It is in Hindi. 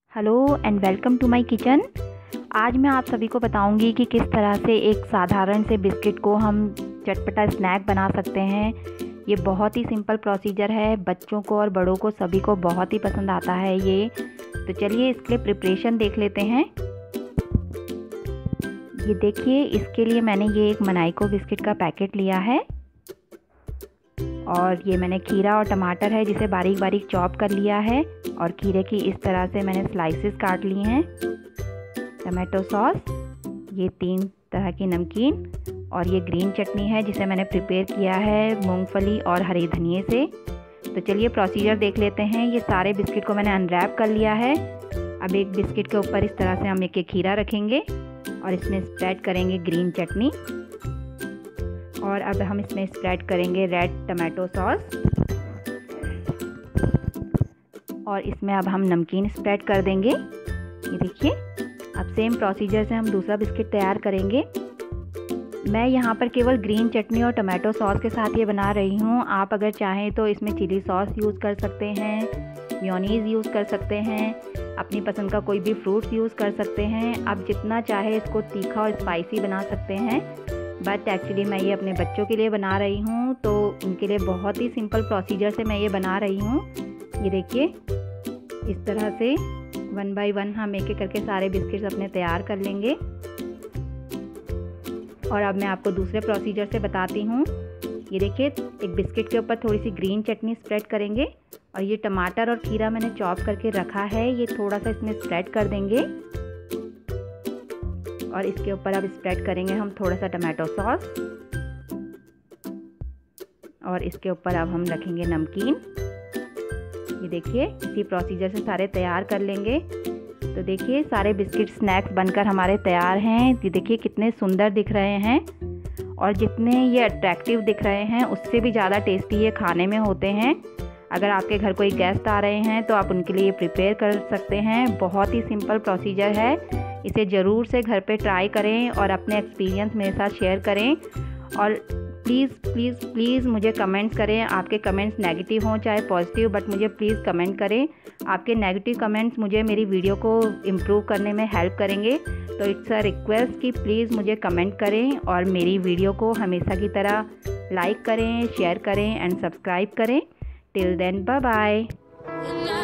Hello and welcome to my kitchen. आज मैं आप सभी को बताऊंगी कि किस तरह से एक साधारण से बिस्किट को हम चटपटा स्नैक बना सकते हैं। ये बहुत ही सिंपल प्रोसीजर है, बच्चों को और बड़ों को सभी को बहुत ही पसंद आता है ये। तो चलिए इसके लिए प्रिपरेशन देख लेते हैं। ये देखिए, इसके लिए मैंने ये एक मोनाको बिस्किट का पैकेट लिया है और ये मैंने खीरा और टमाटर है जिसे बारीक बारीक चॉप कर लिया है और खीरे की इस तरह से मैंने स्लाइसेस काट ली हैं। टमाटो सॉस, ये 3 तरह की नमकीन और ये ग्रीन चटनी है जिसे मैंने प्रिपेयर किया है मूंगफली और हरे धनिए से। तो चलिए प्रोसीजर देख लेते हैं। ये सारे बिस्किट को मैंने अनरैप कर लिया है। अब एक बिस्किट के ऊपर इस तरह से हम एक खीरा रखेंगे और इसमें स्प्रेड करेंगे ग्रीन चटनी और अब हम इसमें स्प्रेड करेंगे रेड टमाटो सॉस और इसमें अब हम नमकीन स्प्रेड कर देंगे। ये देखिए, अब सेम प्रोसीजर से हम दूसरा बिस्किट तैयार करेंगे। मैं यहाँ पर केवल ग्रीन चटनी और टमाटो सॉस के साथ ये बना रही हूँ। आप अगर चाहें तो इसमें चिली सॉस यूज़ कर सकते हैं, मेयोनीज़ यूज़ कर सकते हैं, अपनी पसंद का कोई भी फ्रूट्स यूज़ कर सकते हैं। आप जितना चाहे इसको तीखा और स्पाइसी बना सकते हैं। बट एक्चुअली मैं ये अपने बच्चों के लिए बना रही हूँ, तो उनके लिए बहुत ही सिंपल प्रोसीजर से मैं ये बना रही हूँ। ये देखिए, इस तरह से 1 बाय 1 हम एक एक करके सारे बिस्किट्स अपने तैयार कर लेंगे। और अब मैं आपको दूसरे प्रोसीजर से बताती हूँ। ये देखिए, एक बिस्किट के ऊपर थोड़ी सी ग्रीन चटनी स्प्रेड करेंगे और ये टमाटर और खीरा मैंने चॉप करके रखा है, ये थोड़ा सा इसमें स्प्रेड कर देंगे और इसके ऊपर अब स्प्रेड करेंगे हम थोड़ा सा टमाटो सॉस और इसके ऊपर अब हम रखेंगे नमकीन। ये देखिए, इसी प्रोसीजर से सारे तैयार कर लेंगे। तो देखिए, सारे बिस्किट स्नैक्स बनकर हमारे तैयार हैं। ये देखिए कितने सुंदर दिख रहे हैं और जितने ये अट्रैक्टिव दिख रहे हैं उससे भी ज़्यादा टेस्टी ये खाने में होते हैं। अगर आपके घर कोई गेस्ट आ रहे हैं तो आप उनके लिए प्रिपेयर कर सकते हैं। बहुत ही सिंपल प्रोसीजर है, इसे ज़रूर से घर पे ट्राई करें और अपने एक्सपीरियंस मेरे साथ शेयर करें। और प्लीज़ प्लीज़ प्लीज़ मुझे कमेंट्स करें। आपके कमेंट्स नेगेटिव हों चाहे पॉजिटिव, बट मुझे प्लीज़ कमेंट करें। आपके नेगेटिव कमेंट्स मुझे मेरी वीडियो को इम्प्रूव करने में हेल्प करेंगे। तो इट्स अ रिक्वेस्ट कि प्लीज़ मुझे कमेंट करें और मेरी वीडियो को हमेशा की तरह लाइक करें, शेयर करें एंड सब्सक्राइब करें। Till then, bye bye.